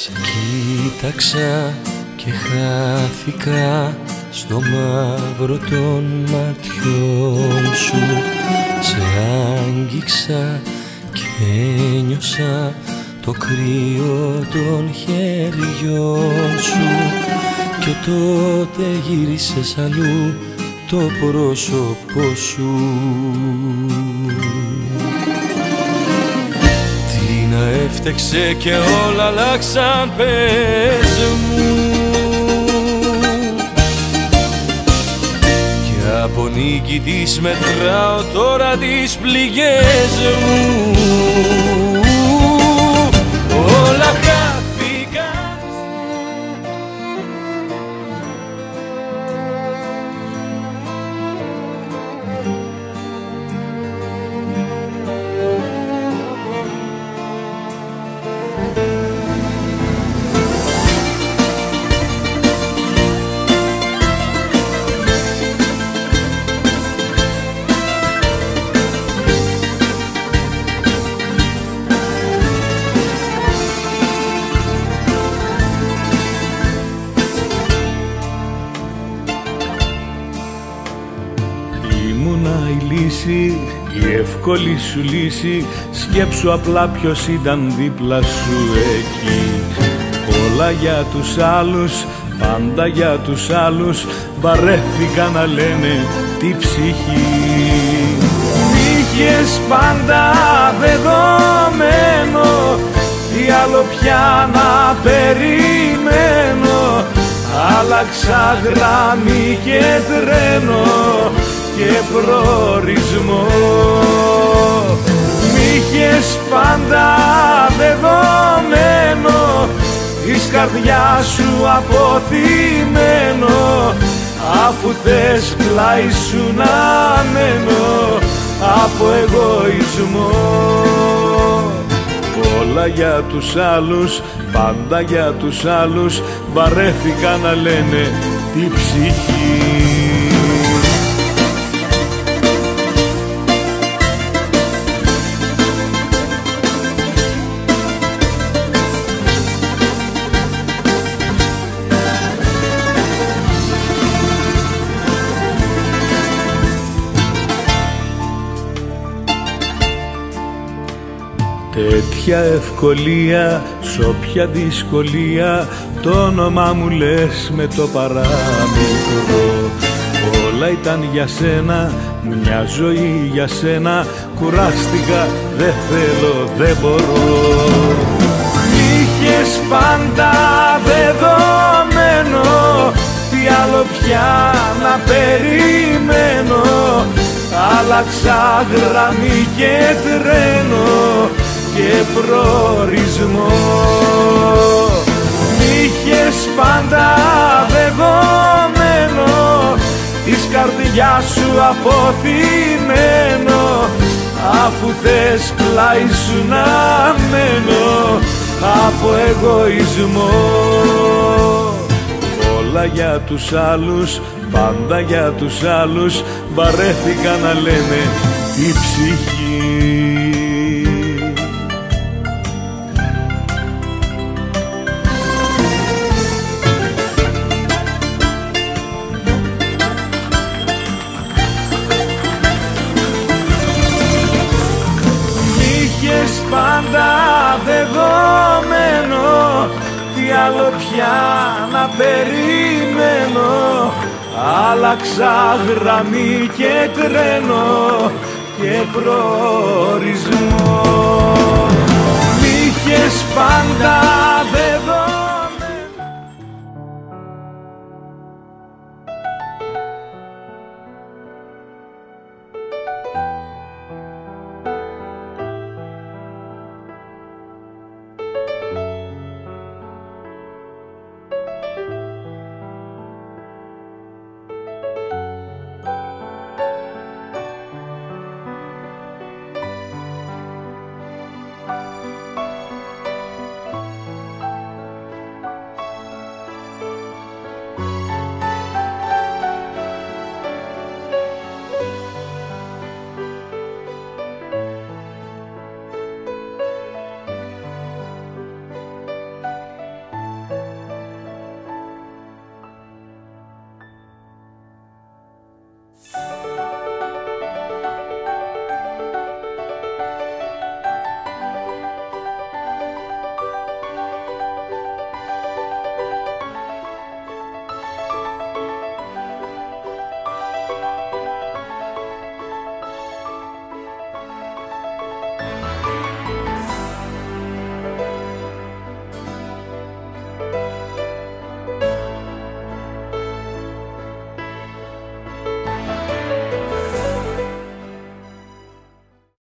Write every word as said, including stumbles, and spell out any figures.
Κοίταξα και χάθηκα στο μαύρο των ματιών σου. Σε άγγιξα και ένιωσα το κρύο των χεριών σου. Και τότε γύρισες αλλού το πρόσωπό σου. Τι να έφτεξε και όλα αλλάξαν, πες μου. Και από νίκη της μετράω τώρα τις πληγές μου. Όλα χάθηκαν. Η εύκολη σου λύση, σκέψου απλά ποιος ήταν δίπλα σου εκεί. Όλα για τους άλλους, πάντα για τους άλλους, βαρέθηκα να λένε τη ψυχή. Μ' είχες πάντα δεδομένο, τι άλλο πια να περιμένω. Άλλαξα γραμμή και τρένο και προορισμό. Μ' είχες πάντα δεδομένο, της καρδιάς σου αποθυμένο, αφού θες πλάι σου να μένω από εγωισμό. Όλα για τους άλλους, πάντα για τους άλλους, βαρέθηκα να λένε τη ψυχή. Τέτοια ευκολία, σ' όποια δυσκολία, το όνομά μου λες με το παραμικρό. Όλα ήταν για σένα, μια ζωή για σένα, κουράστηκα, δεν θέλω, δεν μπορώ. Μ' είχες πάντα δεδομένο, τι άλλο πια να περιμένω. Άλλαξα γραμμή και τρένο και προορισμό. Μ' είχες πάντα δεδομένο, της καρδιάς σου αποθυμένο, αφού θες πλάι σου να μένω από εγωισμό. Όλα για τους άλλους, πάντα για τους άλλους, βαρέθηκα να λένε τη ψυχή. Πάντα δεδομένο, τι άλλο πια να περιμένω. Άλλαξα γραμμή και τρένο και προορισμό. Μ' είχες πάντα